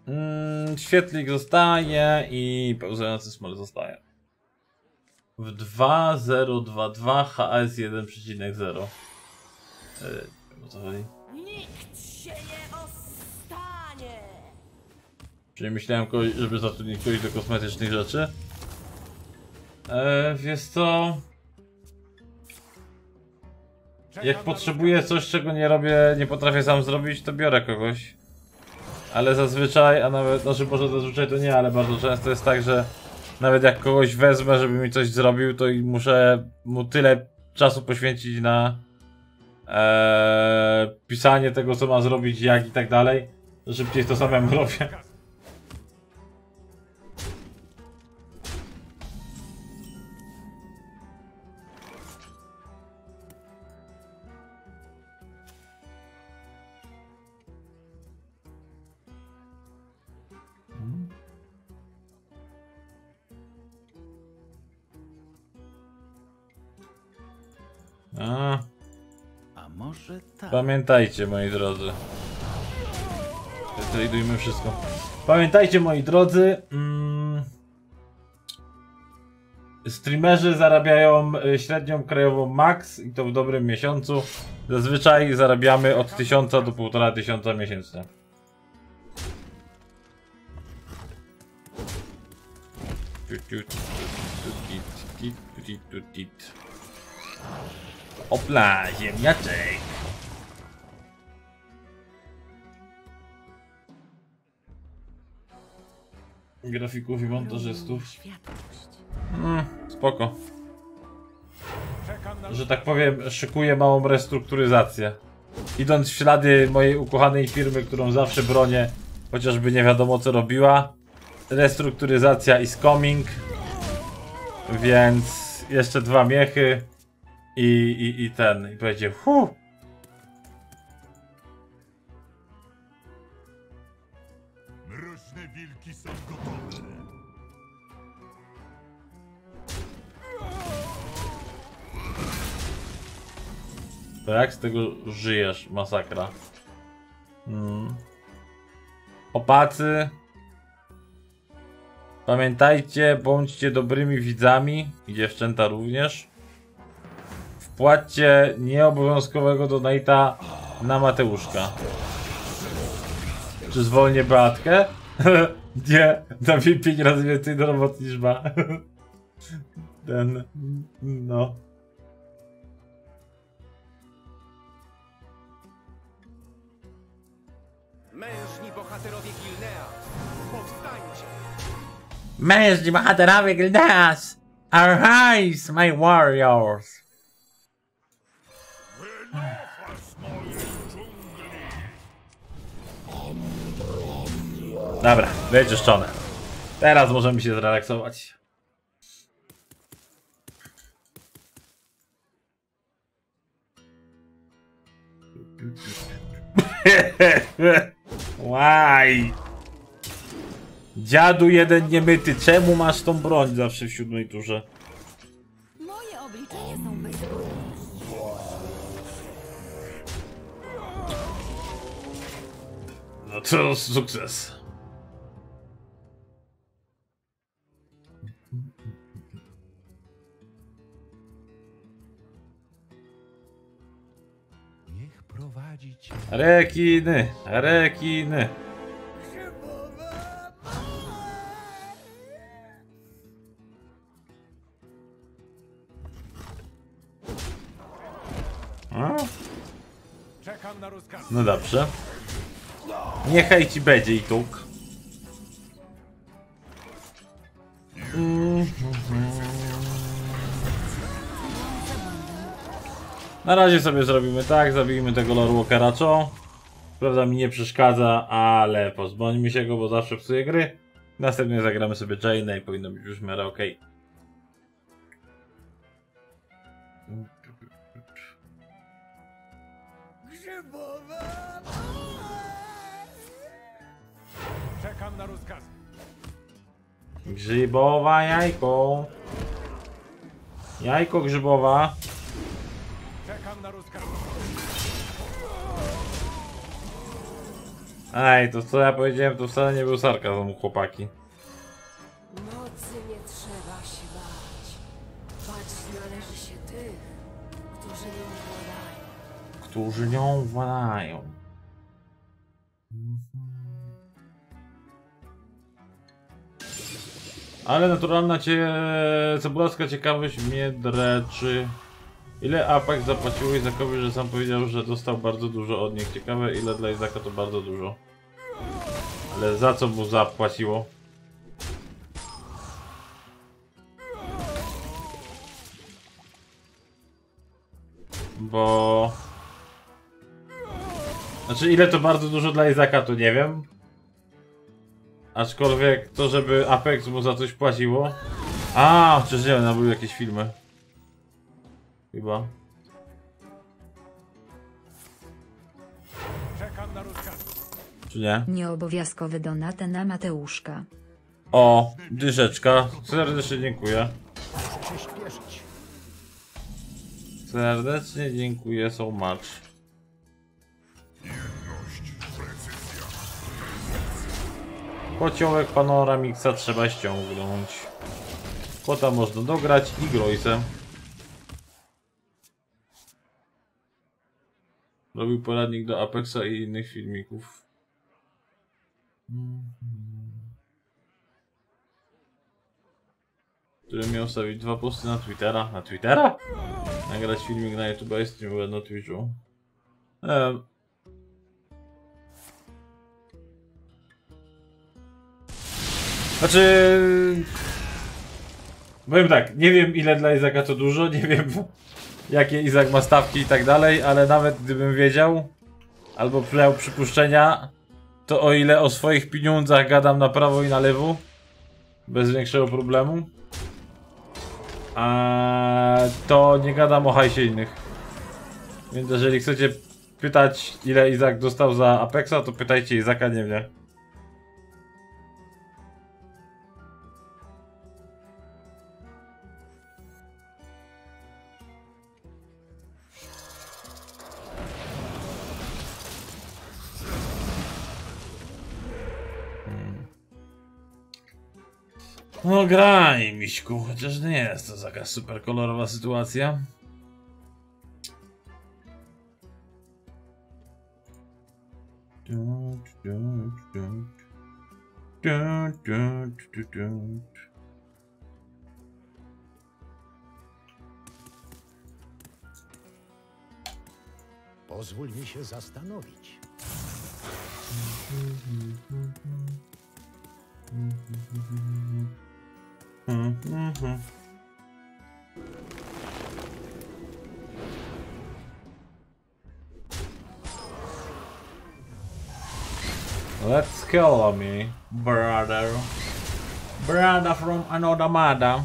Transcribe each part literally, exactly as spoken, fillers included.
Mm, świetlik zostaje i pełzający smol zostaje. W dwa zero dwa dwa H S jeden przecinek zero. Yy, o co chodzi? Nikt się nie ostanie. Czyli myślałem, kogoś, żeby zatrudnić kogoś do kosmetycznych rzeczy. Eee, wiesz co? Jak potrzebuję coś, czego nie robię, nie potrafię sam zrobić, to biorę kogoś. Ale zazwyczaj, a nawet, znaczy może zazwyczaj to nie, ale bardzo często jest tak, że nawet jak kogoś wezmę, żeby mi coś zrobił, to i muszę mu tyle czasu poświęcić na eee, pisanie tego, co ma zrobić, jak i tak dalej. Szybciej to samemu robię. A, A może tak? pamiętajcie, moi drodzy. Tradujmy wszystko. Pamiętajcie, moi drodzy. Mm, streamerzy zarabiają średnią krajową max i to w dobrym miesiącu. Zazwyczaj zarabiamy od tysiąca do półtora tysiąca miesięcznie. Opla, ziemniaczek. Grafików i montażystów. Mm, spoko. Że tak powiem, szykuję małą restrukturyzację. Idąc w ślady mojej ukochanej firmy, którą zawsze bronię, chociażby nie wiadomo co robiła. Restrukturyzacja is coming. Więc jeszcze dwa miechy. I, i, i ten, i będzie hu. Mroczne wilki są gotowe. To jak z tego żyjesz, masakra? Hmm. Opacy. Pamiętajcie, bądźcie dobrymi widzami. I dziewczęta również. Wpłaćcie nieobowiązkowego donate'a na Mateuszka. Czy zwolnię Beatkę? Nie, dam jej pięć razy więcej do roboty niż ma. Ten, no. Mężni bohaterowie Gilnea, powstańcie! Mężni bohaterowie Gilneas! Arise, my warriors! Dobra, wyczyszczone. Teraz możemy się zrelaksować. Łaj! Dziadu jeden niemyty, czemu masz tą broń zawsze w siódmej turze? Moje obliczenia są bezskuteczne. No to sukces. Niech prowadzi cię. Rekiny, rekiny. A? Czekam na rozkaz. No dobrze. Niechaj ci będzie i tuk. Na razie sobie zrobimy tak, zabijmy tego Lord Walkera, co? Prawda mi nie przeszkadza, ale pozbądźmy się go, bo zawsze psuje gry. Następnie zagramy sobie Jane'a i powinno być już w miarę ok. Czekam na rozkaz. Grzybowa jajko. Jajko grzybowa. Czekam na rozkaz. Ej, to co ja powiedziałem, to wcale nie był sarkazm, chłopaki. Mocy nie trzeba się bać. Bać należy się tych, którzy nią władają. Którzy nią władają. Ale naturalna cie... cebulacka ciekawość mnie dreczy. Ile Apex zapłaciło Izakowi, że sam powiedział, że dostał bardzo dużo od nich. Ciekawe, ile dla Izaka to bardzo dużo. Ale za co mu zapłaciło? Bo... Znaczy, ile to bardzo dużo dla Izaka, to nie wiem. Aczkolwiek to, żeby Apex mu za coś płaciło. A, przecież nie wiem, no były jakieś filmy. Chyba. Czekam na rozkaz. Czy nie? Nieobowiązkowy donat na Mateuszka. O, dyszeczka. Serdecznie dziękuję. Muszę się śpieszyć. Serdecznie dziękuję so much. Kociołek Panoramixa trzeba ściągnąć. Kota można dograć i Grojsem. Robił poradnik do Apexa i innych filmików. Który miał stawić dwa posty na Twittera. Na Twittera? Nagrać filmik na YouTube i streamować na Twitchu. Ehm. Znaczy... Powiem tak, nie wiem ile dla Izaka to dużo, nie wiem jakie Izak ma stawki i tak dalej, ale nawet gdybym wiedział, albo miał przypuszczenia, to o ile o swoich pieniądzach gadam na prawo i na lewo, bez większego problemu, a to nie gadam o hajsie innych. Więc jeżeli chcecie pytać ile Izak dostał za Apexa, to pytajcie Izaka, nie mnie. No graj, miśku, chociaż nie jest to taka super kolorowa sytuacja. Pozwól mi się zastanowić. Let's kill me, brother. Brother from another mother.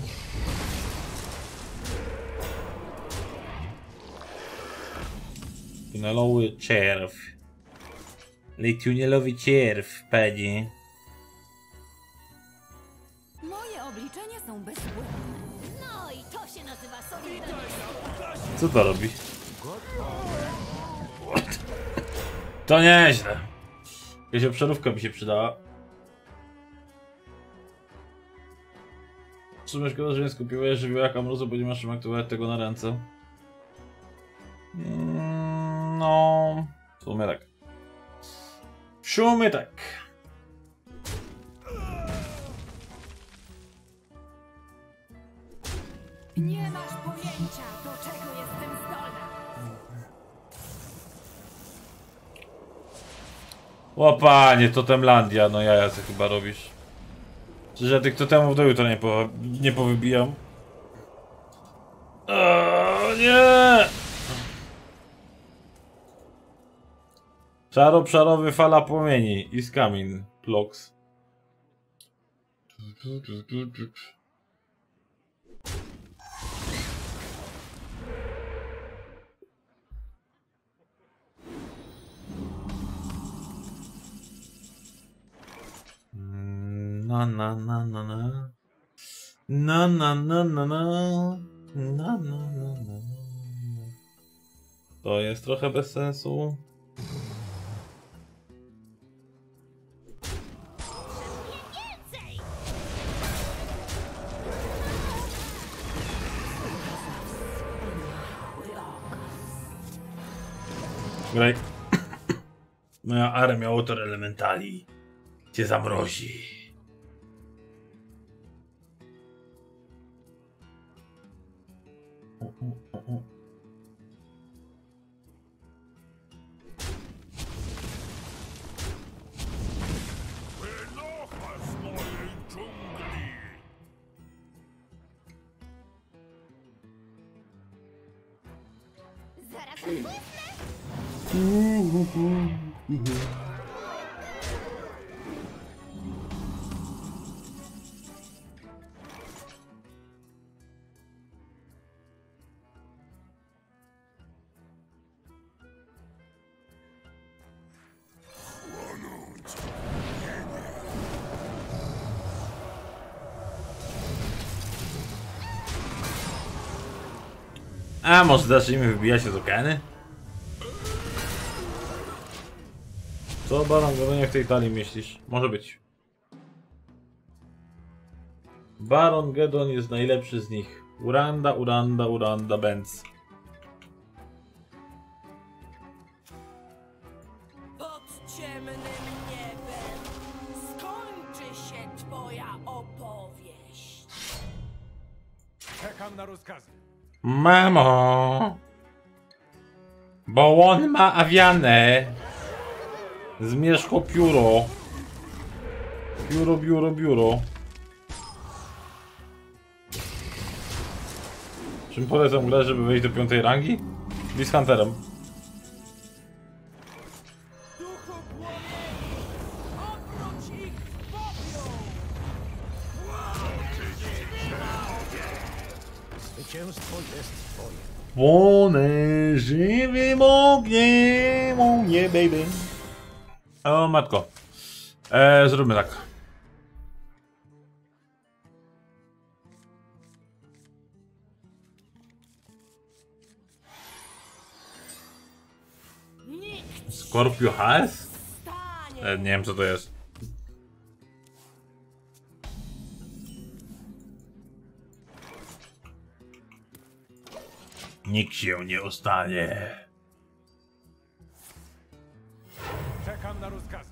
Tunelowy czerw. Tunelowy czerw, panie. Moje obliczenia są bezbłędne. No i to się nazywa solidarność. Co to robi? To nieźle. Jakaś obszarówka mi się przydała. W sumie szkoda, że nie skupiłeś żywiołaka mrozu, bo nie masz czym aktywować tego na ręce. Mm, no... W sumie tak. W sumie tak. Nie masz pojęcia, do czego jestem zdolna. O panie, Totemlandia, no jaja co chyba robisz. Przecież ja tych totemów do jutra nie, po, nie powybijam. O nie! Czaro-przarowy fala płomieni. Is coming. Plox. Na na na na na. Na na na na na. Na na na na. To jest trochę bez sensu. Graj. Moja armia Otor Elementali cię zamrozi. Wynocha z mojej dżungli! Zaraz odpłynę! A może zacznijmy wybijać się z okeny? Co Baron Gedonie w tej talii myślisz? Może być. Baron Gedon jest najlepszy z nich. Uranda, Uranda, Uranda, Benz. Pod ciemnym niebem skończy się twoja opowieść. Czekam na rozkazy. Mamo! Bo on ma awianę. Zmierzchło pióro. Biuro, biuro, biuro. Czym polecam grę, żeby wejść do piątej rangi? Beast Hunterem. Duchu płomieni, obróć ich w popiół! Zwycięstwo jest twoje. Płonę żywym ogniem, o nie, baby. O matko. Eee, zróbmy tak. Nikt Scorpio Hearth? stanie! E, nie wiem co to jest. Nikt się nie ostanie. Czekam na rozkazy.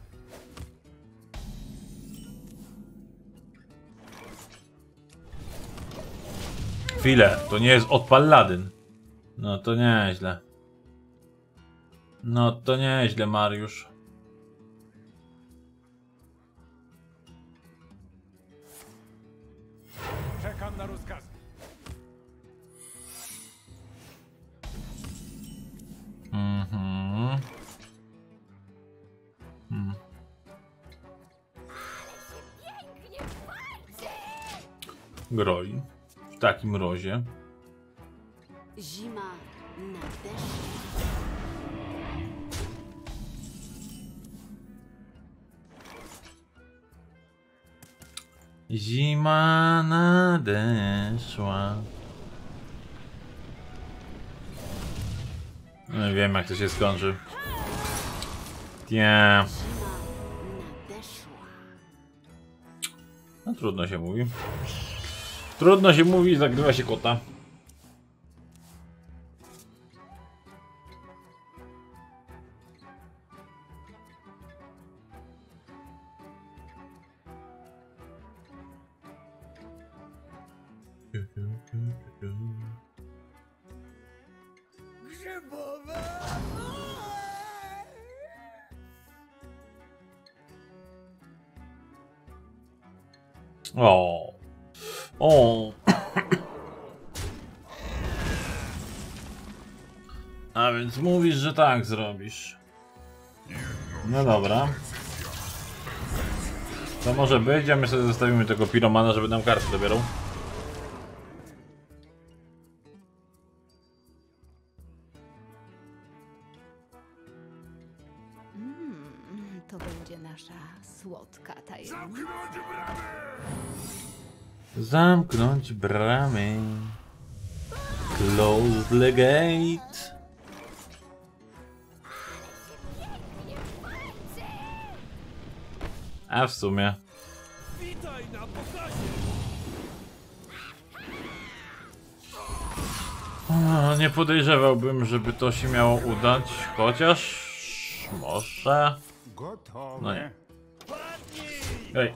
Chwilę, to nie jest od Paladyn. No to nieźle. No to nieźle, Mariusz. Czekam na rozkazy. Mhm. Hmm. Pięknie walczy! Groi. W takim rozie. Zima nadeszła. Zima nadeszła. No wiem jak to się skończy. Nie. Zima nadeszła. No trudno się mówi. Trudno się mówi, zagrywa się kota. O. O. A więc mówisz, że tak zrobisz. No dobra. To może być, a my sobie zostawimy tego piromana, żeby nam karty dobierał. Mm, to będzie nasza słodka tajemnica. Zamknąć bramy. Close the gate. A w sumie. Witaj na pokazie! O, nie podejrzewałbym, żeby to się miało udać, chociaż może. Gotowe. No nie. Ej.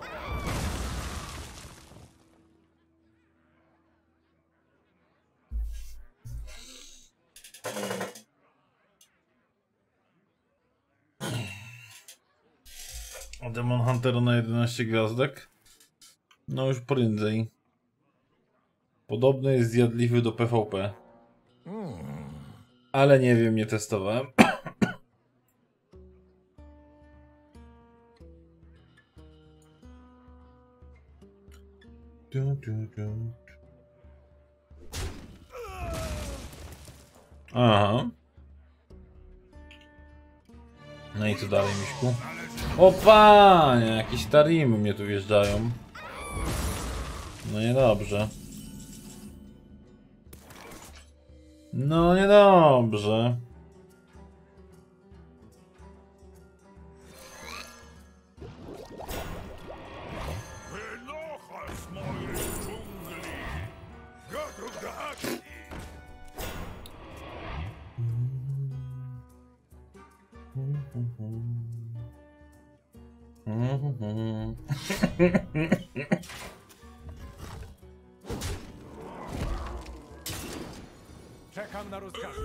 Demon Hunter na jedenaście gwiazdek. No już prędzej. Podobno jest zjadliwy do P V P. Ale nie wiem, nie testowałem. Du, du, du. Aha. No i co dalej, Miśku? O panie, jakieś tarimy mnie tu wjeżdżają. No niedobrze. No niedobrze. Wynocha z mojej dżungli! Gotów do akcji! Czekam na rozkazy.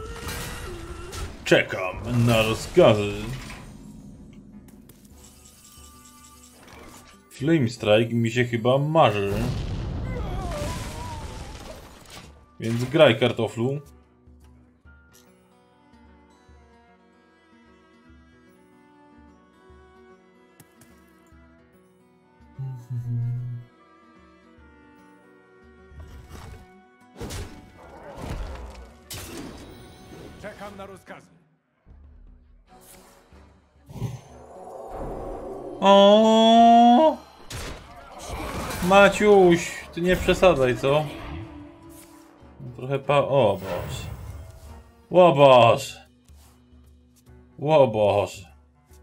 Czekam na rozkazy. Flame Strike mi się chyba marzy. Więc graj, kartoflu. Czekam na rozkazy. O, Maciuś, ty nie przesadzaj, co? Trochę pa... O Boże. O Boże. O Boże.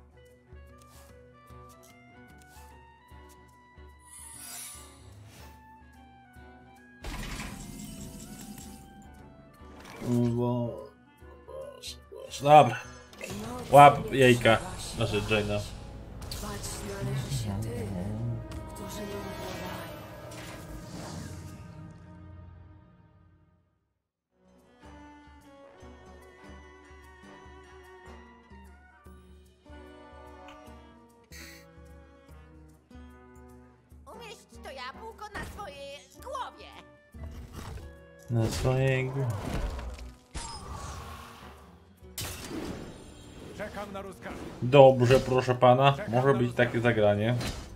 O Boże. Boże. Dobra. Łap jajka. Znaczy Jaina. Bać należy się tych, którzy nim władają. Umieść to jabłko na swojej głowie. Na swojej głowie. Czekam na rozkazy. Dobrze, proszę pana. Może być takie zagranie.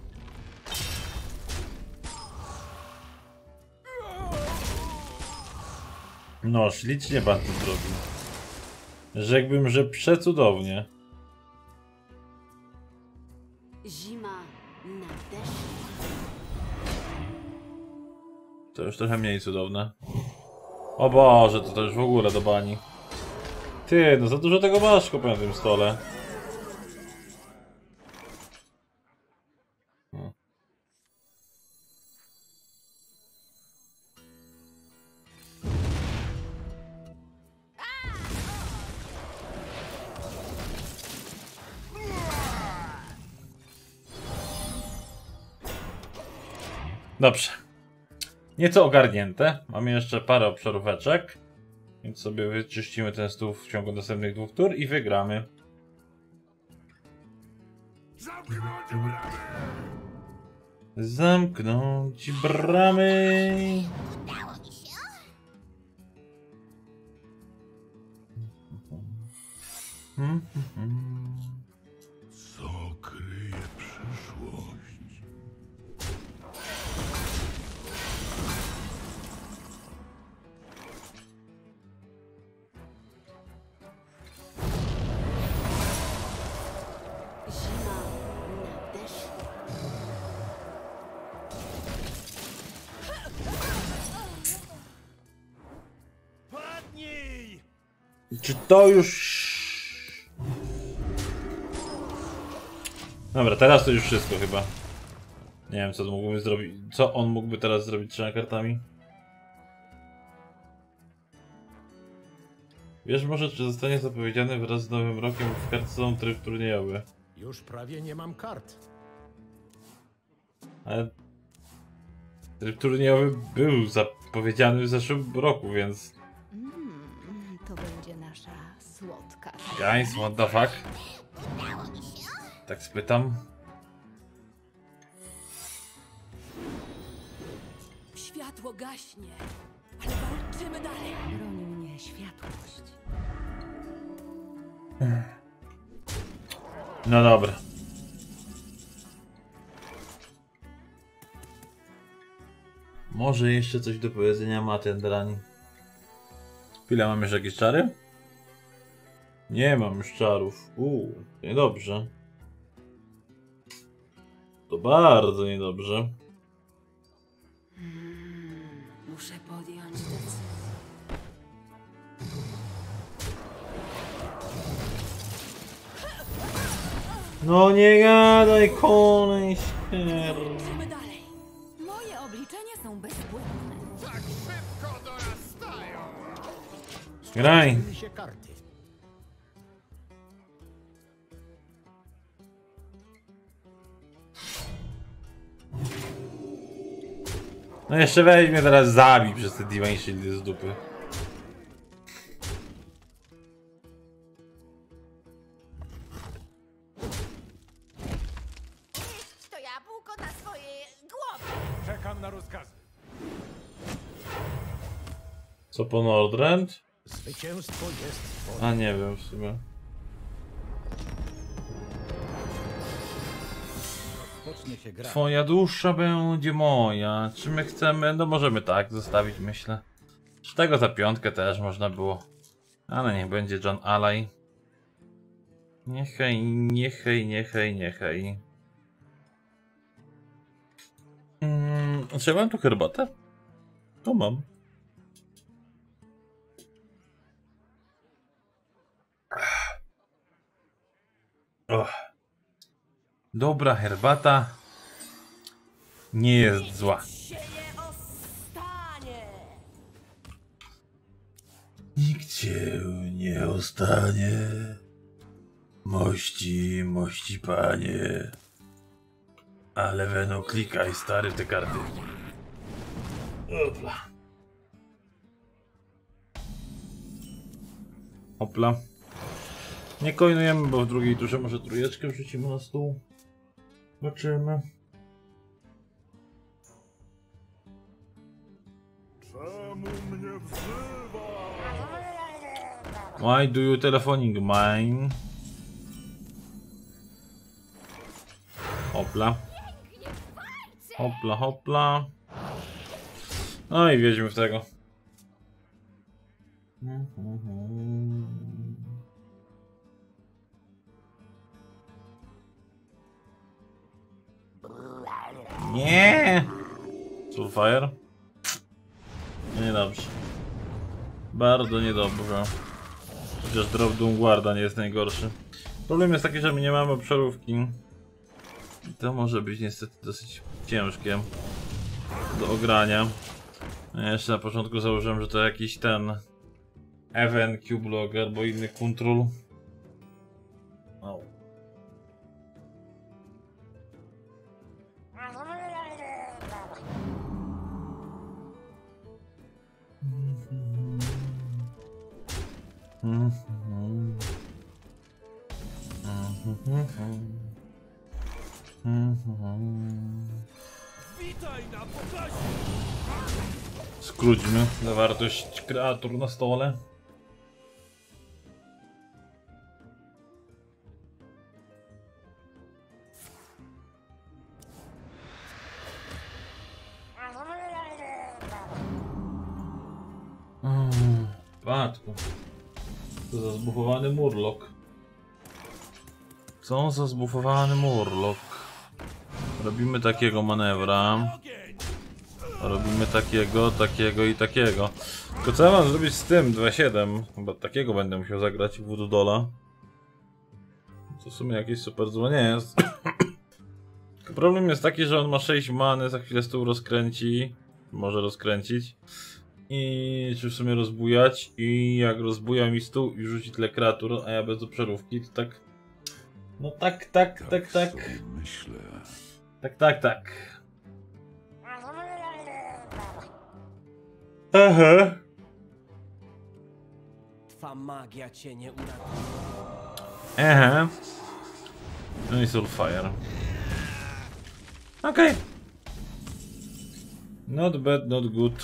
No, ślicznie pan to zrobił. Rzekłbym, że przecudownie. Zima nadeszła. To już trochę mniej cudowne. O Boże, to, to już w ogóle do bani. Ty, no za dużo tego masz kupię na tym stole. Hmm. Dobrze. Nieco ogarnięte. Mamy jeszcze parę obszaróweczek. Więc sobie wyczyścimy ten stół w ciągu następnych dwóch tur i wygramy. Zamknąć bramy! Zamknąć bramy. Udało mi się. Co kryje przyszłość? Zima nadeszła. Padnij! Czy to już... Dobra, teraz to już wszystko chyba. Nie wiem, co to mógłby zrobić. Co on mógłby teraz zrobić trzema kartami? Wiesz może, czy zostanie zapowiedziany wraz z nowym rokiem w kartce tryb turniejowy? Już prawie nie mam kart. Ale tryb turniejowy był zapowiedziany w zeszłym roku, więc... Mm, to będzie nasza słodka. Guys, what the fuck? Tak spytam. Światło gaśnie, ale walczymy dalej. Broni mnie światłość. No dobra. Może jeszcze coś do powiedzenia ma ten drań. Chwila, mam już jakieś czary? Nie mam już czarów. Uuu, niedobrze. To bardzo niedobrze. Hmm, muszę podjąć decyzję. No nie gadaj, koleś. Walczymy dalej. Moje obliczenia są bezbłędne. Tak szybko dorastają! Graj. Skończyły się karty. No jeszcze weź mnie teraz zabij przez te Divine Shieldy z dupy. Jeść to jabłko na swojej głowie. Czekam na rozkazy. Co po Nordrend? Zwycięstwo jest twoje. A nie wiem w sumie. Rozpocznie się gra. Twoja dusza będzie moja. Czy my chcemy? No możemy tak zostawić, myślę. Z tego za piątkę też można było. Ale niech będzie John Alley. Niechaj, niechaj, niechaj, niechaj. Hmm, czy ja mam tu herbatę? To mam. Och. Dobra herbata. Nie jest zła. Się nie ostanie. Nikt cię nie ostanie. Mości, mości panie. Ale Weno, klikaj stary te karty. Opla. Opla. Nie coinujemy, bo w drugiej turze może trójeczkę wrzucimy na stół. Zobaczymy. Czemu mnie wzywa? Why do you telephoning mine? Hopla. Hopla, hopla. No i wiedźmy w tego. Nie. Soulfire? Niedobrze. Bardzo niedobrze. Chociaż drop Doomguarda nie jest najgorszy. Problem jest taki, że my nie mamy obszarówki. I to może być niestety dosyć ciężkie do ogrania. Ja jeszcze na początku założyłem, że to jakiś ten Even, Q-Block albo inny control. Oh. Witaj na pokazie! Skróćmy zawartość kreatur na stole. Mm, Patku. Co za zbufowany murlok. Co za zbufowany murlok. Robimy takiego manewra. Robimy takiego, takiego i takiego. Tylko co ja mam zrobić z tym dwa siedem? Chyba takiego będę musiał zagrać w Voodoo Dolla. To w sumie jakieś super zło nie jest. Problem jest taki, że on ma sześć many, za chwilę stół rozkręci. Może rozkręcić. I czy w sumie rozbujać? I jak rozbuja mi stół i rzuci tyle kreatur, a ja bez obszarówki, to tak... No tak, tak, tak, tak. Myślę. Tak, tak, tak. Aha. Twa magia cię nie uratuje. Aha. No i Soulfire. Okej. Okay. Not bad, not good.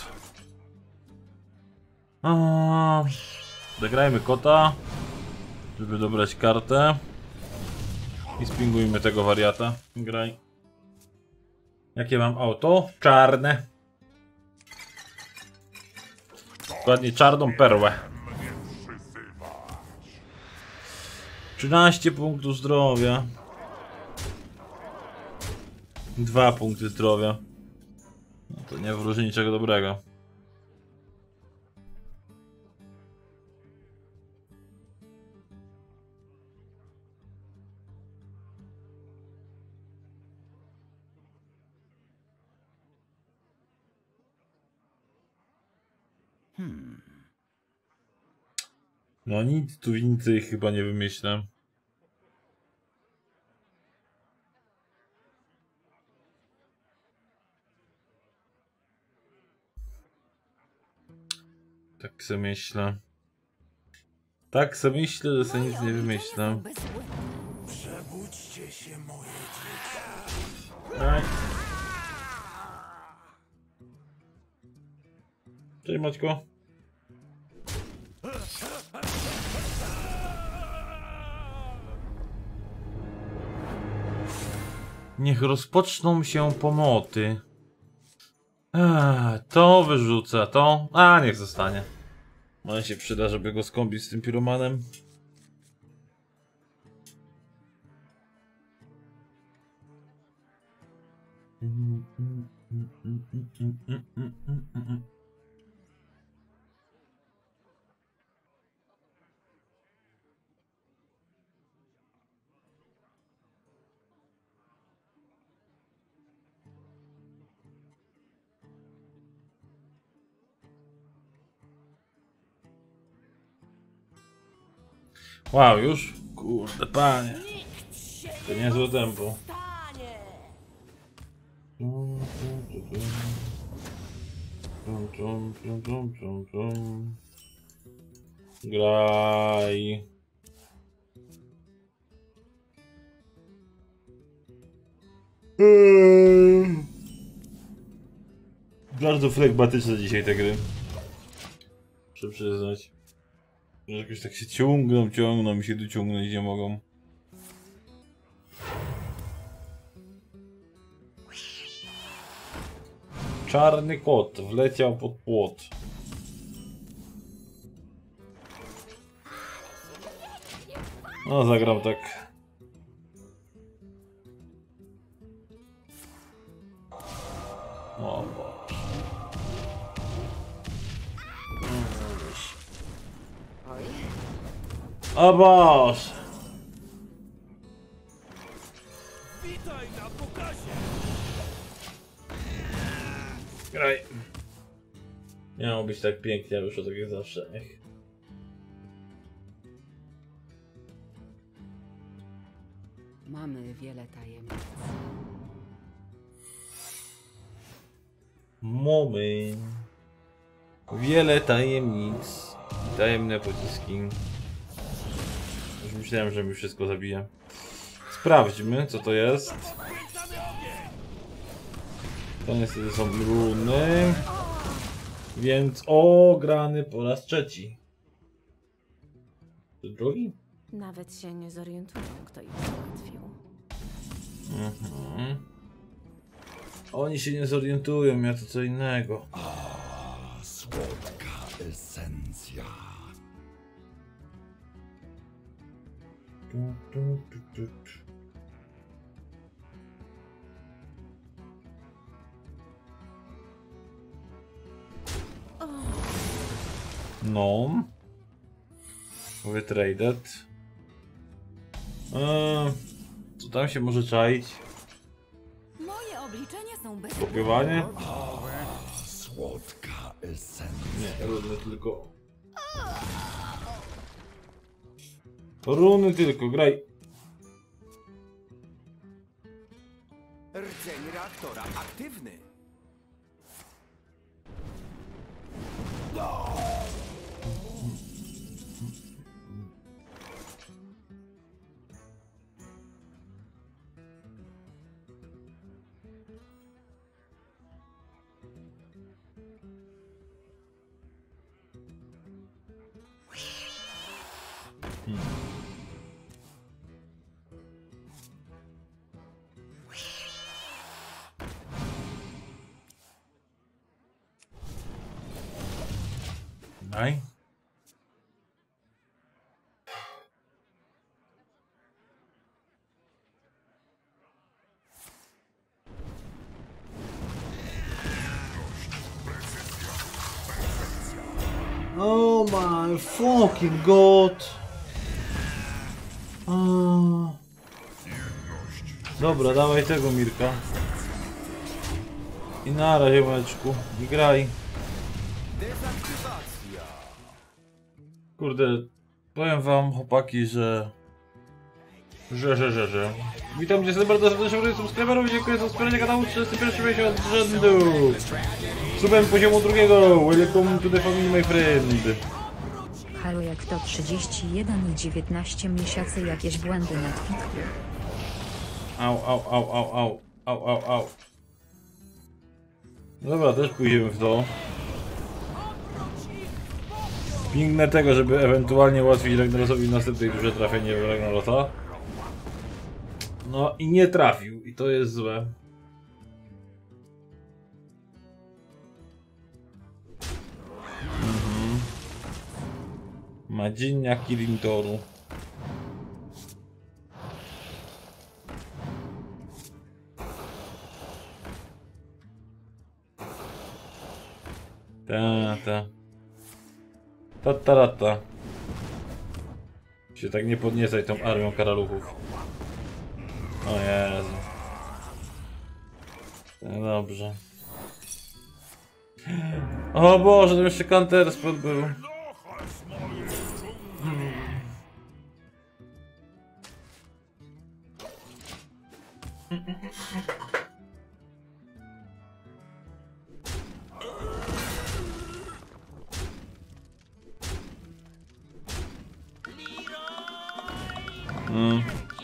A, zagrajmy kota, żeby dobrać kartę. I spingujmy tego wariata. Graj. Jakie mam auto? Czarne. Dokładnie czarną perłę. trzynaście punktów zdrowia. Dwa punkty zdrowia. No to nie wróży niczego dobrego. Hmm. No nic tu więcej chyba nie wymyślę. Tak sobie myślę. Tak sobie myślę, że sobie nic nie wymyślę. Przebudźcie się, moje dzieci. Aj. Cześć Maćko. Niech rozpoczną się pomoty. Eee, to wyrzucę, to... A, niech zostanie. Może się przyda, żeby go skombić z tym piromanem. Wow, już? Kurde, panie. To niezłe tempo. Graj. Bardzo flegmatyczne dzisiaj te gry. Muszę przyznać. Że jakoś tak się ciągną, ciągną i się dociągnąć nie mogą. Czarny kot wleciał pod płot. No zagram tak. O Boże. O Boże. Witaj na pokazie! Graj. Miało być tak pięknie, wyszło tak jak zawsze. Ech. Mamy wiele tajemnic. Moment. Wiele tajemnic. Tajemne pociski. Już myślałem, że mi wszystko zabije. Sprawdźmy, co to jest. To niestety są runy. Więc o, grany po raz trzeci. To drugi? Nawet się nie zorientuję, kto ich załatwił. Mhm. Oni się nie zorientują, ja to co innego. Słodka esencja. Tu, tu, tu, tu, tu. No. Wytraded. Eee, co tam się może czaić? Moje obliczenia są bez... Kopiowanie? Słodka esencja. Nie, runy tylko. Runy tylko, graj. Rdzeń reaktora aktywny. Daj. Oh my fucking god. Ah. Dobra, dawaj tego Mirka. I na razie, meczku. I graj. Kurde, powiem wam, chłopaki, że... Że, że, że, że... Witam cię bardzo serdecznie, subskryberów, dziękuję za wspieranie kanału, trzydziesty pierwszy miesiąc z rzędu. Subem poziomu drugiego, welcome to the family, my friend. Halo, jak to trzydzieści jeden i dziewiętnaście miesięcy, jakieś błędy na Twitterze. Au, au, au, au, au, au, au, au. Dobra, też pójdziemy w to. Piękne tego, żeby ewentualnie ułatwić Ragnarosowi w następnej turze trafienie w Ragnarota. No i nie trafił, i to jest złe. Mhm. Madzinia Kirintoru. Ta, ta. Ta, ta, ta, ta. Się tak nie podniecaj tą armią karaluchów. O Jezu. No dobrze. O Boże, to jeszcze counter spod był. Mm.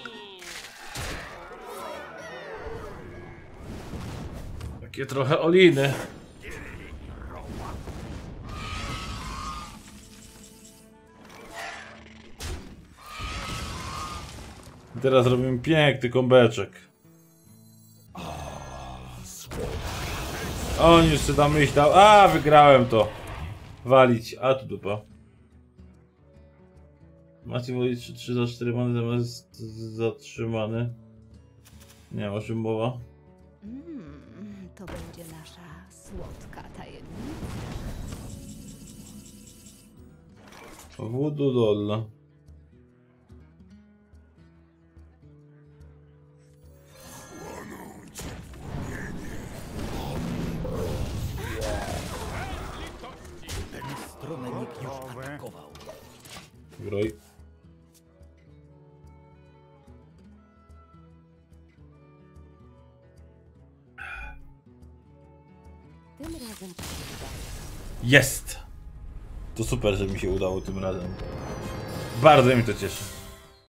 Takie trochę oliny. Teraz robimy piękny kombeczek. On już się tam myślał. A, wygrałem to. Walić. A tu dupa. Macie wolić trzy za cztery many zamiast zatrzymany. Nie ma o czym mowa. Mm, to będzie nasza słodka tajemnica. Voodoo Doll. Ten strumenik już atakował. Groj. Tym razem ci się udało. Jest! To super, że mi się udało tym razem. Bardzo mi to cieszy.